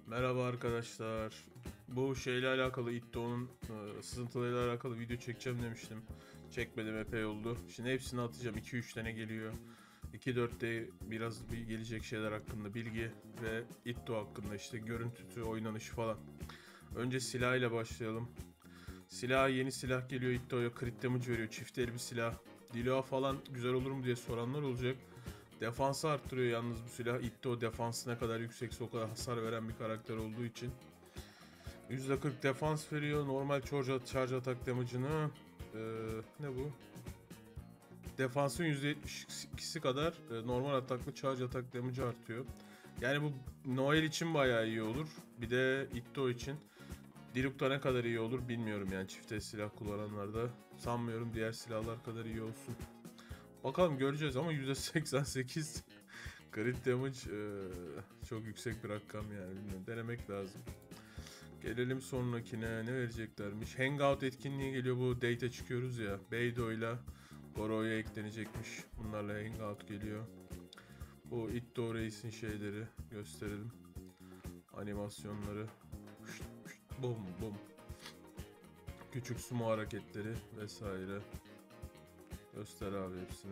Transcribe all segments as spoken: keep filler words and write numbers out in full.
Merhaba arkadaşlar. Bu şeyle alakalı Itto'nun e, sızıntılarıyla alakalı video çekeceğim demiştim. Çekmedim epey oldu. Şimdi hepsini atacağım. iki üç tane geliyor. iki dörtte biraz bir gelecek şeyler hakkında bilgi ve Itto hakkında işte görüntüsü, oynanışı falan. Önce silah ile başlayalım. Silah yeni silah geliyor Itto'ya. Crit damage veriyor. Çift el bir silah. Dilo falan güzel olur mu diye soranlar olacak. Defansı arttırıyor yalnız bu silah. Itto defansı ne kadar yüksekse o kadar hasar veren bir karakter olduğu için. yüzde kırk defans veriyor. Normal charge, charge atak damage'ını ee, ne bu? Defansın yüzde yetmiş ikisi kadar e, normal ataklı charge atak damage artıyor. Yani bu Noel için bayağı iyi olur. Bir de Itto için. Diluc'ta ne kadar iyi olur bilmiyorum yani çifte silah kullananlarda. Sanmıyorum diğer silahlar kadar iyi olsun. Bakalım göreceğiz ama yüzde seksen sekiz crit damage e, çok yüksek bir rakam yani bilmiyorum. Denemek lazım. Gelelim sonrakine, ne vereceklermiş. Hangout etkinliği geliyor, bu date'e çıkıyoruz ya. Beidou ile Goro'ya eklenecekmiş. Bunlarla Hangout geliyor. Bu Itto Reis'in şeyleri gösterelim. Animasyonları. Bum bum. Küçük sumo hareketleri vesaire. Göster abi hepsini.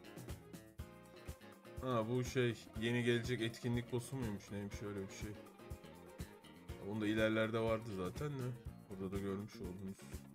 Ha bu şey yeni gelecek etkinlik boss'u muymuş neymiş öyle bir şey. Onda ilerlerde vardı zaten de. Burada da görmüş oldunuz.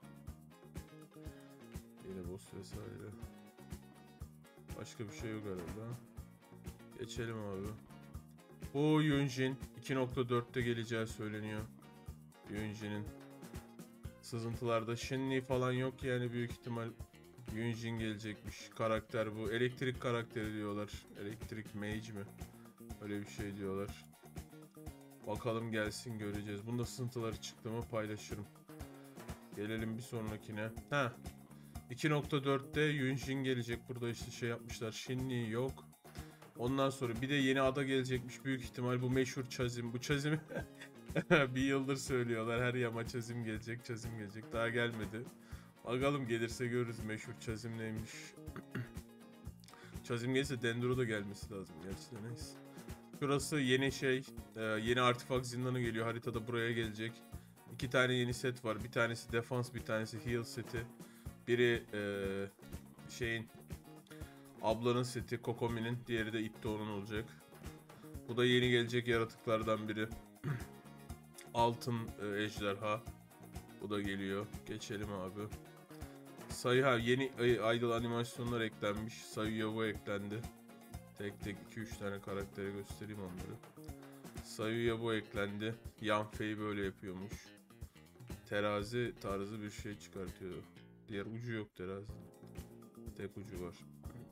Yeni boss vesaire. Başka bir şey yok herhalde. Geçelim abi. Bu Yunjin iki nokta dörtte geleceği söyleniyor. Yunjin'in sızıntılarda Shinli falan yok yani büyük ihtimal Yunjin gelecekmiş. Karakter bu. Elektrik karakteri diyorlar. Elektrik mage mi? Öyle bir şey diyorlar. Bakalım gelsin göreceğiz. Bunda sızıntıları çıktı mı paylaşırım. Gelelim bir sonrakine. Ha. iki nokta dörtte Yunjin gelecek. Burada işte şey yapmışlar. Shinli yok. Ondan sonra bir de yeni ada gelecekmiş. Büyük ihtimal bu meşhur Chazim. Bu Chazim'i bir yıldır söylüyorlar. Her yama Chazim gelecek. Chazim gelecek. Daha gelmedi. Bakalım gelirse görürüz meşhur Chazim neymiş. Chazim gelirse Dendro da gelmesi lazım. Gerçi de neyse. Şurası yeni şey. Yeni artifak zindanı geliyor. Haritada buraya gelecek. İki tane yeni set var. Bir tanesi defans, bir tanesi heal seti. Biri ee, şeyin ablanın seti Kokomi'nin, diğeri de Itto'nun olacak. Bu da yeni gelecek yaratıklardan biri. Altın e, ejderha. Bu da geliyor. Geçelim abi. Sayı ha yeni idol animasyonlar eklenmiş. Sayıya bu eklendi. Tek tek iki üç tane karaktere göstereyim onları. Sayıya bu eklendi. Yanfei böyle yapıyormuş. Terazi tarzı bir şey çıkartıyor. Diğer ucu yok terazi. Tek ucu var.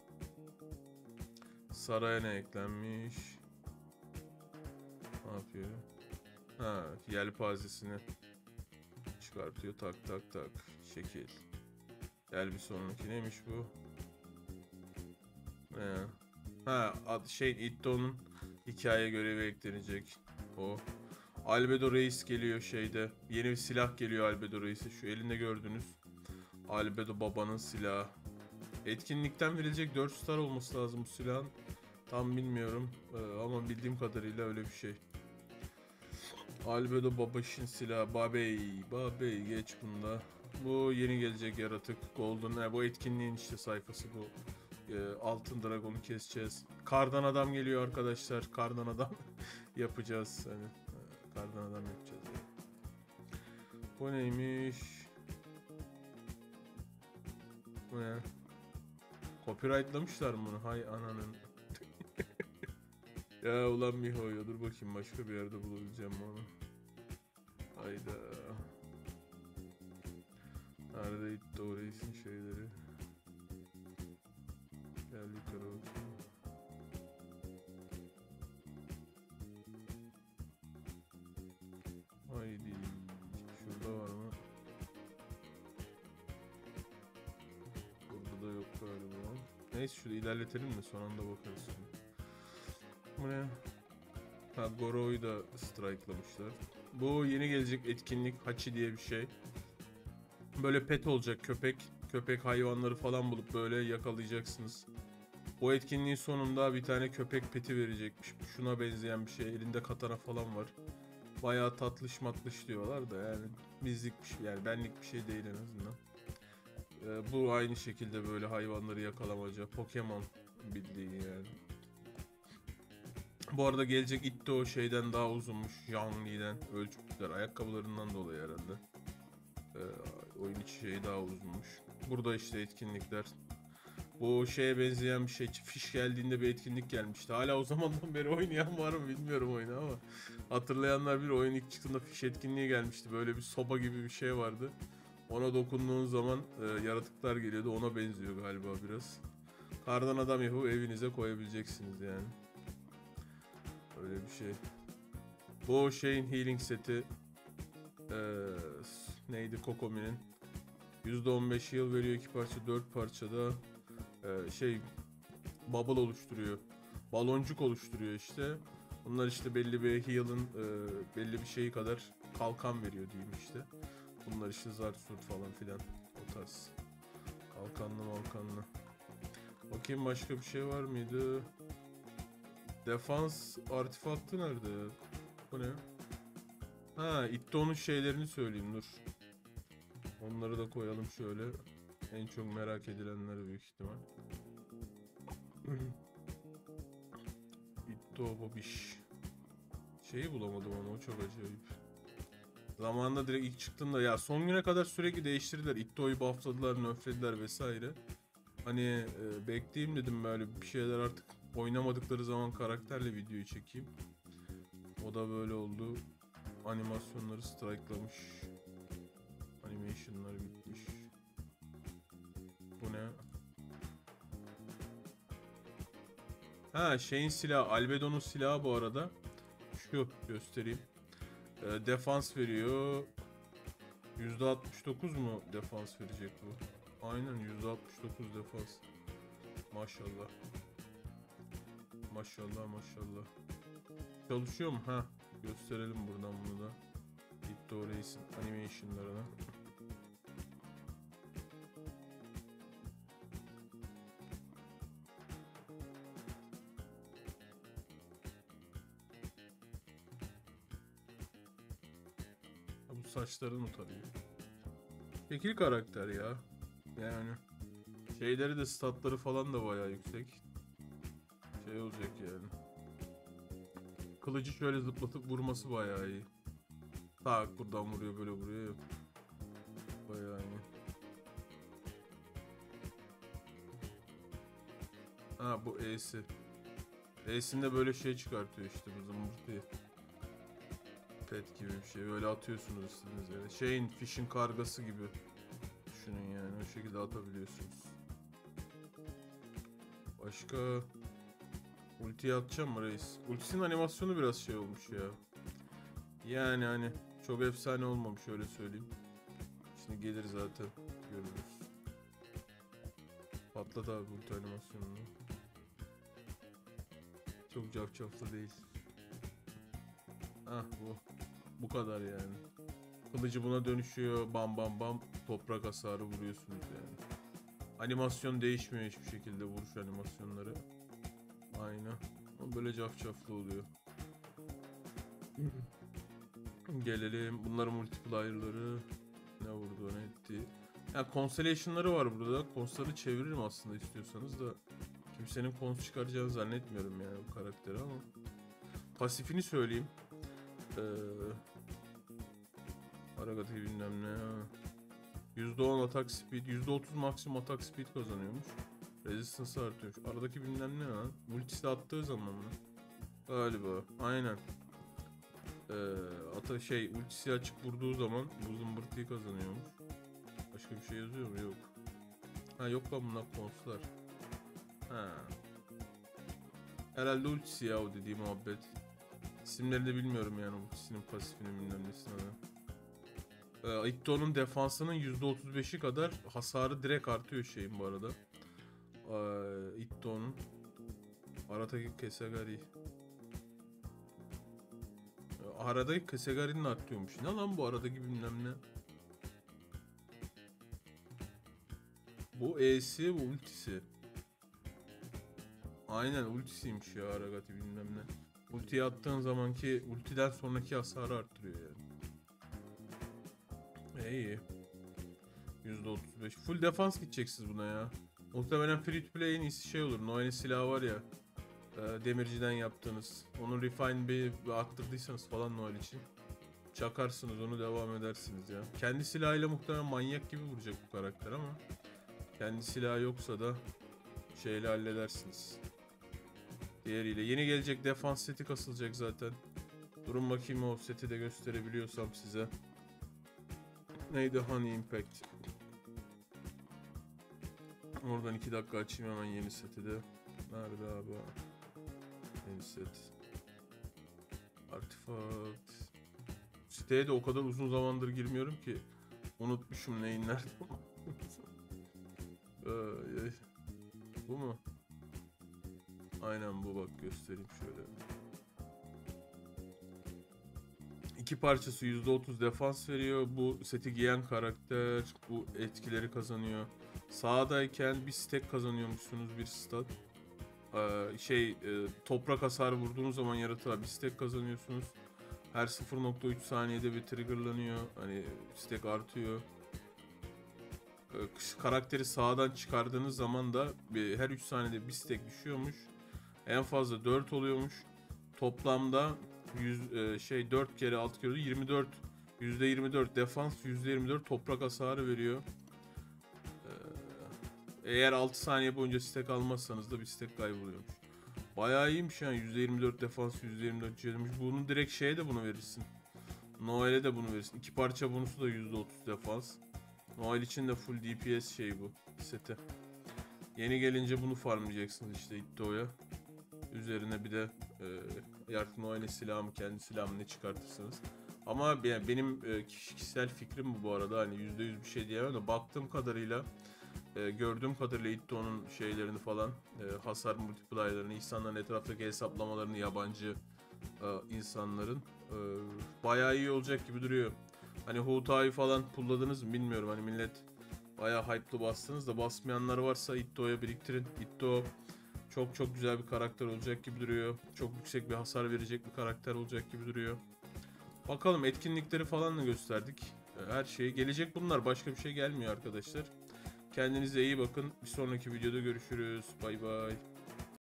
Saraya ne eklenmiş? Ne yapıyor? Ha, yelpazesini çıkartıyor. Tak tak tak. Şekil. Gel bir sonraki neymiş bu? Ne? Ha, şey Itto'nun hikaye görevi eklenecek. O. Albedo Reis geliyor şeyde. Yeni bir silah geliyor Albedo Reis'e. Şu elinde gördünüz. Albedo babanın silahı. Etkinlikten verilecek dört star olması lazım bu silahın. Tam bilmiyorum ee, ama bildiğim kadarıyla öyle bir şey. Albedo Babaş'ın silahı. Babey. Babey geç bunda. Bu yeni gelecek yaratık. Golden. Yani bu etkinliğin işte sayfası bu. Ee, altın dragonu keseceğiz. Kardan adam geliyor arkadaşlar. Kardan adam yapacağız. Hani, kardan adam yapacağız. Yani. Bu neymiş? Bu ne? Copyrightlamışlar mı bunu? Hay ananın. Ya ulan Miho'ya dur bakayım başka bir yerde bulabileceğim onu. Hayda. Nerede Itto Reis'in şeyleri? Gel yukarı bakayım. Haydi. Şurada var mı? Burada da yok galiba. Neyse şurada ilerletelim de son anda bakarız şimdi. Bu ne? Ha Goro'yu da strike'lamışlar. Bu yeni gelecek etkinlik Hachi diye bir şey. Böyle pet olacak köpek. Köpek hayvanları falan bulup böyle yakalayacaksınız. O etkinliğin sonunda bir tane köpek peti verecekmiş. Şuna benzeyen bir şey. Elinde katana falan var. Bayağı tatlış matlış diyorlar da yani bizlik bir şey, yani benlik bir şey değil en azından. Ee, bu aynı şekilde böyle hayvanları yakalamaca, Pokemon bildiğin yani. Bu arada gelecek Itto şeyden daha uzunmuş, Zhongli'den ölçütler ayakkabılarından dolayı herhalde. Ee, oyun içi şey daha uzunmuş. Burada işte etkinlikler. Bu şeye benzeyen bir şey. Fiş geldiğinde bir etkinlik gelmişti. Hala o zamandan beri oynayan var mı bilmiyorum oyunu ama. Hatırlayanlar bir oyun ilk çıktığında fiş etkinliği gelmişti. Böyle bir soba gibi bir şey vardı. Ona dokunduğun zaman e, yaratıklar geliyordu. Ona benziyor galiba biraz. Kardan adam yapıp evinize koyabileceksiniz yani. Öyle bir şey. Bu şeyin healing seti e, neydi Kokomi'nin yüzde on beş heal veriyor, iki parça dört parçada e, şey bubble oluşturuyor. Baloncuk oluşturuyor işte. Bunlar işte belli bir heal'ın e, belli bir şeyi kadar kalkan veriyor diyeyim işte. Bunlar işte zart surt falan filan o tarz. Kalkanlı malkanlı. Bakayım başka bir şey var mıydı? Defans artefaktı nerede? Bu ne? Ha, Itto'nun şeylerini söyleyeyim dur. Onları da koyalım şöyle. En çok merak edilenleri büyük ihtimal. Itto babiş. Şeyi bulamadım ama o çok acayip. Zamanında direkt ilk çıktığında ya son güne kadar sürekli değiştirdiler. Itto'yu buffladılar, nerflediler vesaire. Hani e, bekleyeyim dedim böyle bir şeyler artık oynamadıkları zaman karakterle videoyu çekeyim. O da böyle oldu. Animasyonları strike'lamış. Animation'lar bitmiş. Bu ne? Ha şeyin silahı, Albedo'nun silahı bu arada. Şu göstereyim. E, defans veriyor. yüzde altmış dokuz mu defans verecek bu? Aynen yüzde altmış dokuz defans. Maşallah. Maşallah maşallah. Çalışıyor mu? Ha. Gösterelim buradan bunu da. Itto Reis'in animation'larına. Bu saçlarını tarıyor. Şekil karakter ya. Yani şeyleri de statları falan da bayağı yüksek. Şey olacak yani. Kılıcı şöyle zıplatıp vurması bayağı iyi. Tak buradan vuruyor böyle vuruyor. Bayağı iyi. Ha bu E'si. E'sinde böyle şey çıkartıyor işte bu zımbırtıyı. Pet gibi bir şey. Böyle atıyorsunuz istediğiniz yere. Şeyin fish'in kargası gibi. Düşünün yani o şekilde atabiliyorsunuz. Başka ultiyi atacağım mı reis? Ultisinin animasyonu biraz şey olmuş ya. Yani hani çok efsane olmamış öyle söyleyeyim. Şimdi gelir zaten görürüz. Patlat abi ulti animasyonunu. Çok cafcaflı değil. Ah bu. Bu kadar yani. Kılıcı buna dönüşüyor. Bam bam bam. Toprak hasarı vuruyorsunuz yani. Animasyon değişmiyor hiçbir şekilde vuruş animasyonları. Aynı. Ama böyle cafcaflı oluyor. Gelelim. Bunların multiplyer'ları. Ne vurdu ne etti. Ya constellation'ları var burada. Cons'ları çeviririm aslında istiyorsanız da. Kimsenin cons çıkaracağını zannetmiyorum yani bu karakteri ama. Pasifini söyleyeyim. Ee, Aragatı bilmem ne. yüzde on atak speed, yüzde otuz maksimum atak speed kazanıyormuş. Resistance artıyormuş. Aradaki bilmem ne lan. Multisi attığı zaman mı? Galiba. Aynen. Ee, ata şey ultisi açık vurduğu zaman bu zımbırtıyı kazanıyormuş. Başka bir şey yazıyor mu? Yok. Ha yok lan bunlar konslar. Ha. Herhalde ultisi ya o dediğim muhabbet. İsimlerini de bilmiyorum yani ultisinin pasifini bilmem nesine de. Ee, Itto'nun defansının yüzde otuz beşi kadar hasarı direkt artıyor şeyin bu arada. Ee, Itto'nun Aradaki Kesegari. Ee, aradaki Kesegari'nin artıyormuş. Ne lan bu aradaki bilmem ne. Bu E'si bu ultisi. Aynen ultisiymiş ya Aragati bilmem ne. Ultiyi attığın zamanki ultiden sonraki hasarı arttırıyor yani. E, iyi. yüzde otuz beş. Full defans gideceksiniz buna ya. Muhtemelen free to play en iyisi şey olur. Noel'in silahı var ya. E, demirciden yaptığınız. Onun refine bir, bir arttırdıysanız falan Noel için. Çakarsınız onu, devam edersiniz ya. Kendi silahıyla muhtemelen manyak gibi vuracak bu karakter ama. Kendi silahı yoksa da şeyle halledersiniz. Diğeriyle. Yeni gelecek defans seti kasılacak zaten. Durun bakayım o seti de gösterebiliyorsam size. Neydi? Honey Impact. Oradan iki dakika açayım hemen yeni seti de. Nerede abi? Yeni set. Artifact. Siteye de o kadar uzun zamandır girmiyorum ki. Unutmuşum neyin nerede. Ay, ay. Bu mu? Aynen bu, bak göstereyim şöyle. İki parçası yüzde otuz defans veriyor. Bu seti giyen karakter bu etkileri kazanıyor. Sağdayken bir stack kazanıyormuşsunuz, bir stat. Ee, şey e, toprak hasarı vurduğunuz zaman yaratığa bir stack kazanıyorsunuz. Her sıfır nokta üç saniyede bir triggerlanıyor. Hani stack artıyor. Ee, karakteri sağdan çıkardığınız zaman da bir, her üç saniyede bir stack düşüyormuş. En fazla dört oluyormuş. Toplamda yüz, e, şey dört kere altı kere yirmi dört, yüzde yirmi dört defans, yüzde yirmi dört toprak hasarı veriyor. Ee, eğer altı saniye boyunca stack almazsanız da bir stack kayboluyormuş. Bayağı iyiymiş yani, yüzde yirmi dört defans, yüzde yirmi dört çevirmiş. Bunu direkt şeye de bunu verirsin. Noel'e de bunu verirsin. İki parça bonusu da yüzde otuz defans. Noel için de full D P S şey bu seti. Yeni gelince bunu farmlayacaksınız işte Itto'ya. Üzerine bir de e, artık Noel'in silahımı, kendi silahımı ne çıkartırsınız. Ama yani benim e, kişisel fikrim bu bu arada, hani yüzde yüz bir şey diyemem de baktığım kadarıyla, e, gördüğüm kadarıyla Itto'nun şeylerini falan, e, hasar multiplier'larını, insanların etraftaki hesaplamalarını, yabancı e, insanların e, bayağı iyi olacak gibi duruyor. Hani Huta'yı falan pulladınız mı bilmiyorum, hani millet bayağı hype'lı bastınız da, basmayanlar varsa Itto'ya biriktirin. Itto çok çok güzel bir karakter olacak gibi duruyor. Çok yüksek bir hasar verecek bir karakter olacak gibi duruyor. Bakalım, etkinlikleri falan da gösterdik. Her şey gelecek bunlar. Başka bir şey gelmiyor arkadaşlar. Kendinize iyi bakın. Bir sonraki videoda görüşürüz. Bay bay.